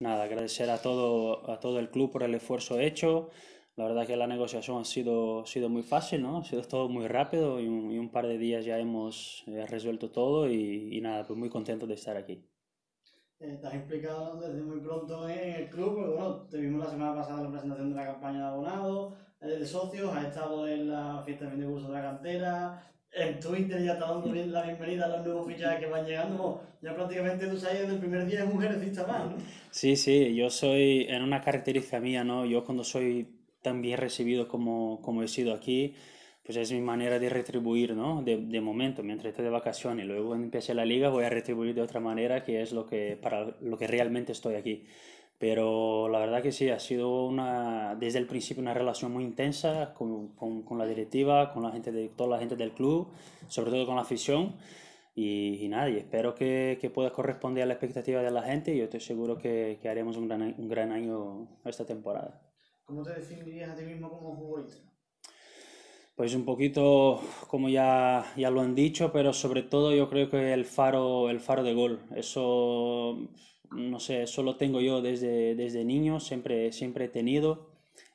Nada, agradecer a todo el club por el esfuerzo hecho. La verdad que la negociación ha sido muy fácil, ¿no? Ha sido todo muy rápido y un par de días ya hemos resuelto todo y nada, pues muy contento de estar aquí. Te has implicado desde muy pronto en el club, porque bueno, te vimos la semana pasada en la presentación de la campaña de abonados, de socios, has estado en la fiesta de fin de curso de la cantera, en Twitter ya está dando la bienvenida a los nuevos fichajes que van llegando. Bueno, ya prácticamente tú sabes desde el primer día es un jerezista más, ¿no? Sí, sí, yo soy, en una característica mía, ¿no? Yo cuando soy tan bien recibido como he sido aquí, pues es mi manera de retribuir, ¿no? De momento, mientras estoy de vacaciones. Luego cuando empiece la liga voy a retribuir de otra manera, que es para lo que realmente estoy aquí. Pero la verdad que sí, ha sido desde el principio una relación muy intensa con la directiva, con la gente toda la gente del club, sobre todo con la afición. Y nada, y espero que pueda corresponder a la expectativa de la gente y yo estoy seguro que haremos un gran año esta temporada. ¿Cómo te definirías a ti mismo como futbolista? Pues un poquito como ya lo han dicho, pero sobre todo yo creo que el faro de gol. Eso, no sé, eso lo tengo yo desde niño, siempre he tenido.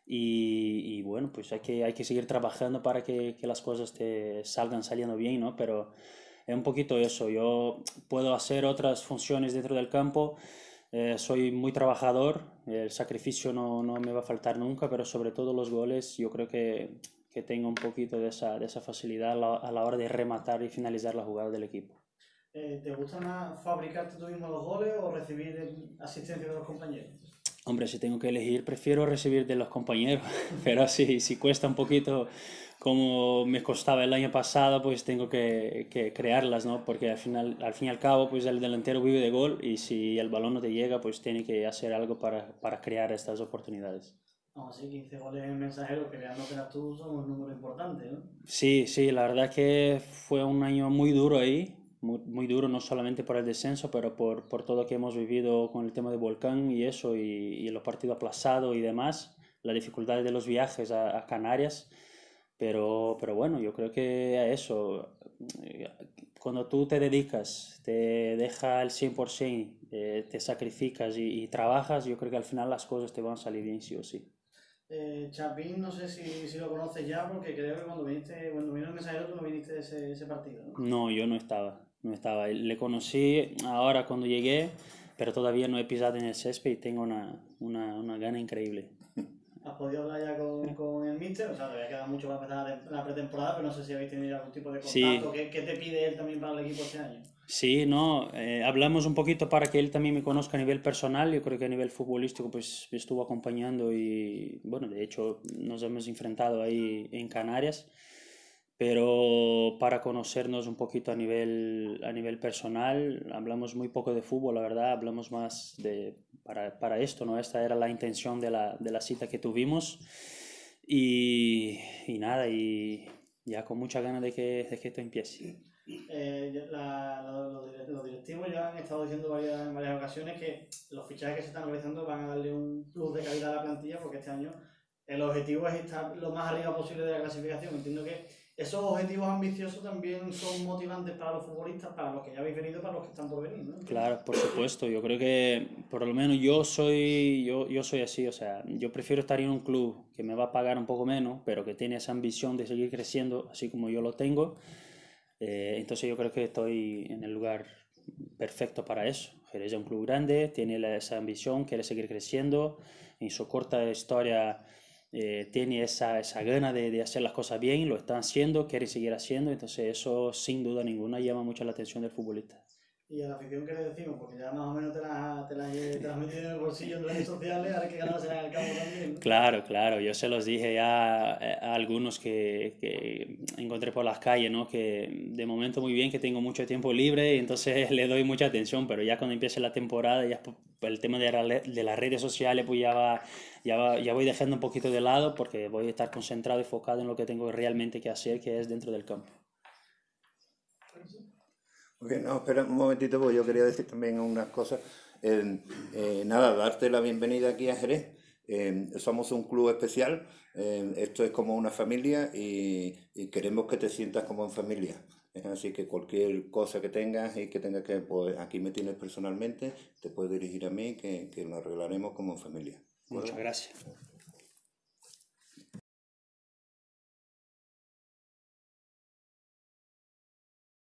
Y bueno, pues hay que seguir trabajando para que las cosas te salgan saliendo bien, ¿no? Pero es un poquito eso. Yo puedo hacer otras funciones dentro del campo. Soy muy trabajador, el sacrificio no me va a faltar nunca, pero sobre todo los goles, yo creo que tengo un poquito de esa facilidad a la hora de rematar y finalizar la jugada del equipo. ¿Te gusta más fabricarte tú mismo los goles o recibir asistencia de los compañeros? Hombre, si tengo que elegir, prefiero recibir de los compañeros, pero si cuesta un poquito como me costaba el año pasado, pues tengo que crearlas, ¿no? Porque al fin y al cabo, pues el delantero vive de gol y si el balón no te llega, pues tiene que hacer algo para crear estas oportunidades. Aún así, 15 goles en mensajero, creándotelas tú, son un número importante, ¿no? Sí, sí, la verdad que fue un año muy duro ahí, muy duro no solamente por el descenso, pero por todo lo que hemos vivido con el tema de Volcán y eso, y los partidos aplazados y demás, la dificultad de los viajes a Canarias, pero bueno, yo creo que a eso, eh, cuando tú te dedicas, te deja el 100%, te sacrificas y trabajas, yo creo que al final las cosas te van a salir bien sí o sí. Chapín, no sé si lo conoces ya, porque creo que cuando vino el mensajero tú no viniste de ese partido, ¿no? No, yo no estaba. Le conocí ahora cuando llegué, pero todavía no he pisado en el césped y tengo una gana increíble. ¿Has podido hablar ya con el míster? O sea, todavía queda mucho para empezar la pretemporada, pero no sé si habéis tenido algún tipo de contacto. Sí, ¿Qué te pide él también para el equipo este año? sí, no, hablamos un poquito para que él también me conozca a nivel personal. Yo creo que a nivel futbolístico pues me estuvo acompañando y bueno, de hecho nos hemos enfrentado ahí en Canarias. Pero para conocernos un poquito a nivel personal, hablamos muy poco de fútbol, la verdad, hablamos más para esto, ¿no? Esta era la intención de la cita que tuvimos y nada, y ya con mucha ganas de que esto empiece. Los directivos ya han estado diciendo en varias ocasiones que los fichajes que se están realizando van a darle un plus de calidad a la plantilla porque este año el objetivo es estar lo más arriba posible de la clasificación. Entiendo que esos objetivos ambiciosos también son motivantes para los futbolistas, para los que ya habéis venido, para los que están por venir, ¿no? Entiendo. Claro, por supuesto, yo creo que por lo menos yo soy así, o sea, yo prefiero estar en un club que me va a pagar un poco menos, pero que tiene esa ambición de seguir creciendo, así como yo lo tengo. Entonces yo creo que estoy en el lugar perfecto para eso. Jerez es un club grande, tiene esa ambición, quiere seguir creciendo. En su corta historia tiene esa gana de hacer las cosas bien, lo están haciendo, quiere seguir haciendo. Entonces eso sin duda ninguna llama mucho la atención del futbolista. Y a la afición que le decimos, porque ya más o menos te la has metido en el bolsillo en redes sociales, ahora hay que ganarse en el campo también, ¿no? Claro, claro, yo se los dije ya a algunos que encontré por las calles, ¿no? Que de momento muy bien, que tengo mucho tiempo libre y entonces le doy mucha atención, pero ya cuando empiece la temporada, ya por el tema de las redes sociales, pues ya voy dejando un poquito de lado porque voy a estar concentrado y enfocado en lo que tengo realmente que hacer, que es dentro del campo. Ok, no, espera un momentito, porque yo quería decir también unas cosas. Nada, darte la bienvenida aquí a Jerez. Somos un club especial, esto es como una familia y queremos que te sientas como en familia. Así que cualquier cosa que tengas y que tengas que, pues aquí me tienes personalmente, te puedes dirigir a mí que lo arreglaremos como familia. ¿De acuerdo? Muchas gracias.